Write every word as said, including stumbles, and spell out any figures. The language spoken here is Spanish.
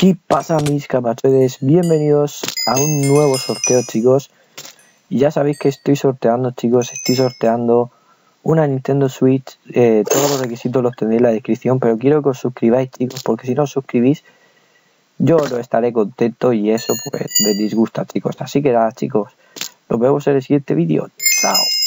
¿Qué pasa, mis capachoides? Bienvenidos a un nuevo sorteo, chicos. Y ya sabéis que estoy sorteando, chicos. Estoy sorteando una Nintendo Switch. Eh, todos los requisitos los tendréis en la descripción, pero quiero que os suscribáis, chicos, porque si no os suscribís, yo lo estaré contento y eso pues me disgusta, chicos. Así que nada, chicos, nos vemos en el siguiente vídeo. Chao.